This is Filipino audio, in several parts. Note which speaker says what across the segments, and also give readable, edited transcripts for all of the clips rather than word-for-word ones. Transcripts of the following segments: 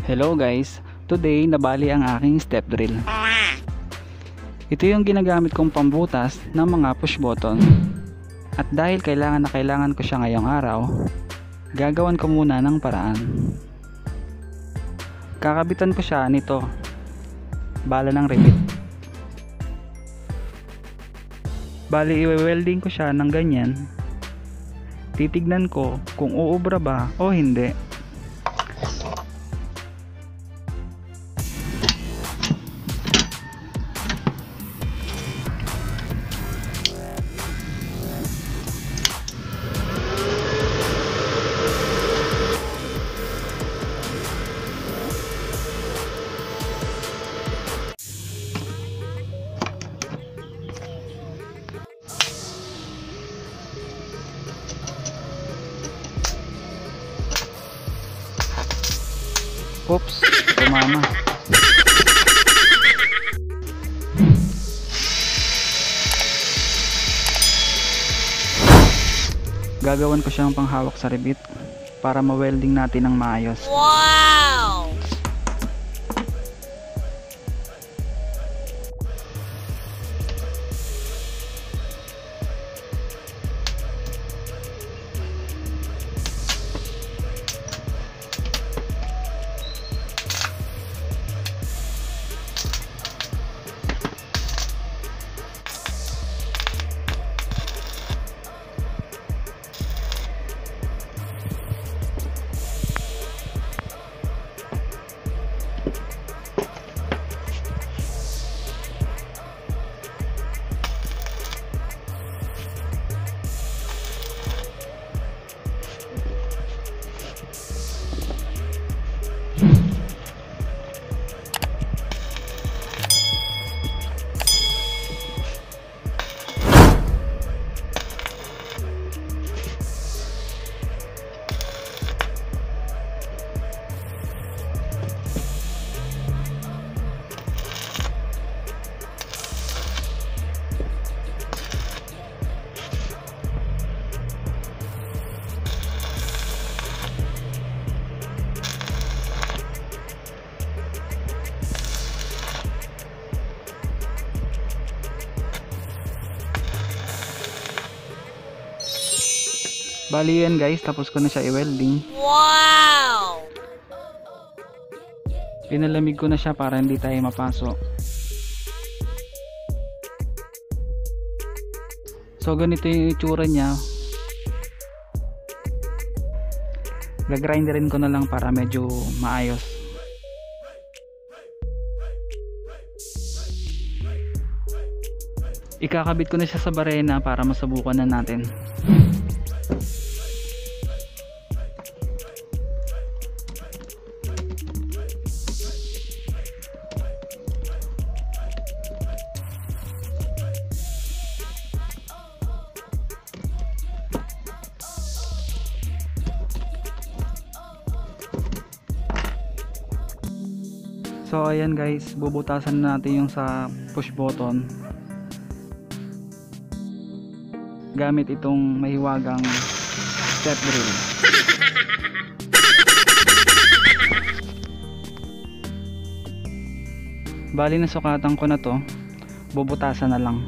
Speaker 1: Hello guys, today nabali ang aking step drill. Ito yung ginagamit kong pambutas ng mga push button. At dahil kailangan na kailangan ko siya ngayong araw, gagawan ko muna ng paraan. Kakabitan ko siya nito, bala ng ribit. Bali i-welding ko siya ng ganyan. Titignan ko kung uubra ba o hindi. Oops, tumama. Gagawan ko siyang panghawak sa ribit para ma-welding natin ng maayos. Wow! Bali yan guys, tapos ko na siya i-welding. Wow! Pinalamig ko na siya para hindi tayo mapasok. So ganito yung itsura niya. Gagrinderin ko na lang para medyo maayos. Ikakabit ko na siya sa barena para masubukan na natin. So ayan guys, bubutasan natin yung sa push button gamit itong mahiwagang step drill. Bali na sukatan ko na to, bubutasan na lang.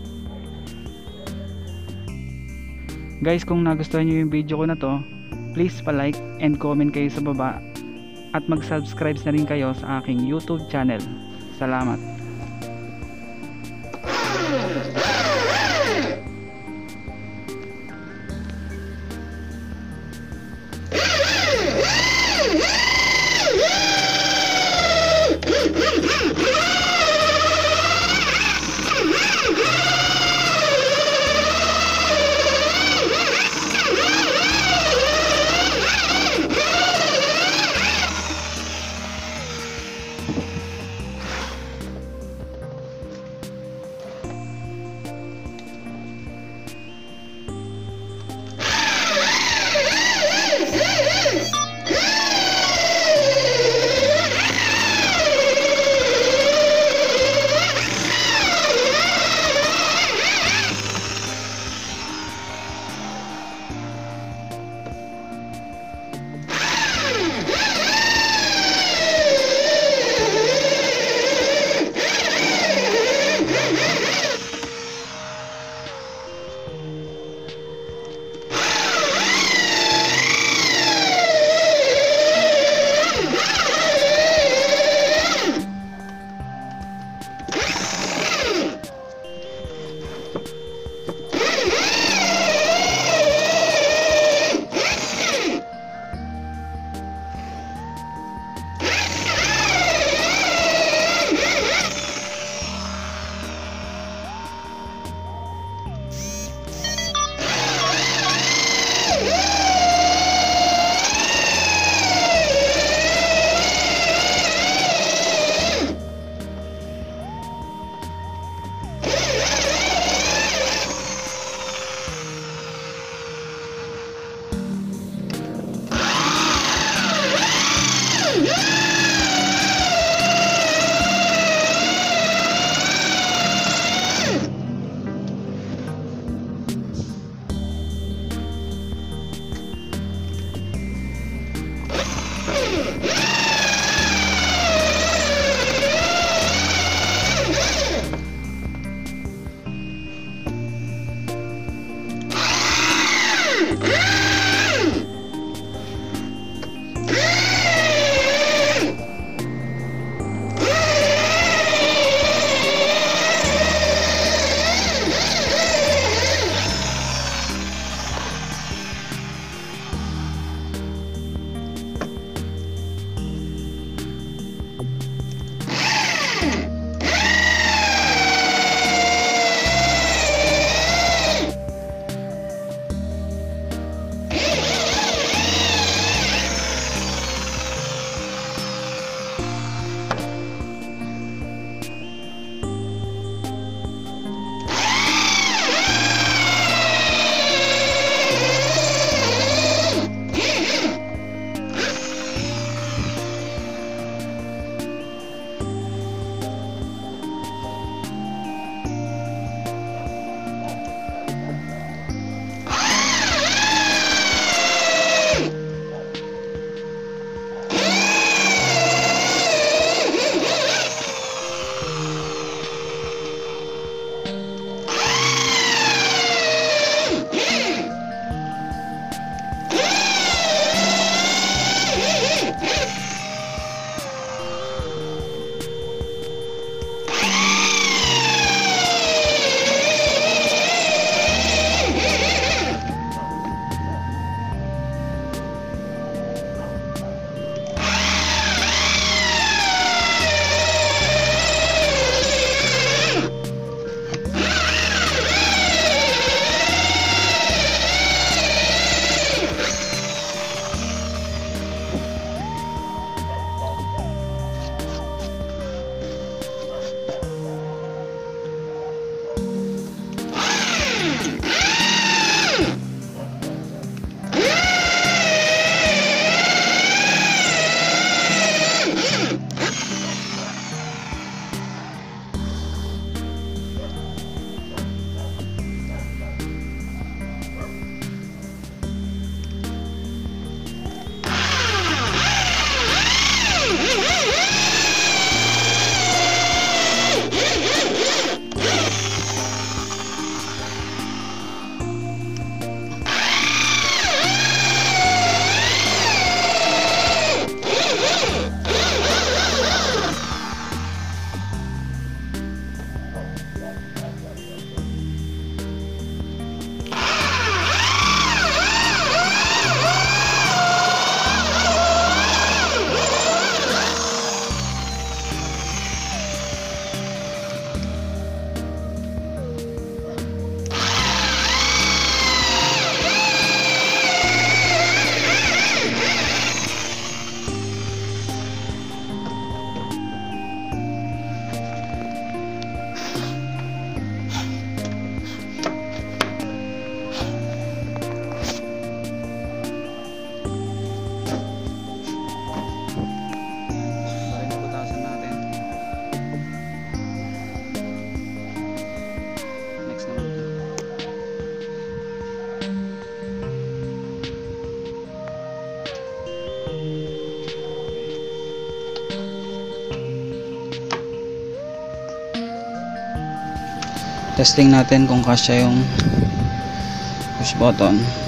Speaker 1: Guys, kung nagustuhan nyo yung video ko na to, please pa-like and comment kayo sa baba. At mag-subscribe na rin kayo sa aking YouTube channel. Salamat. Testing natin kung kasya yung push button.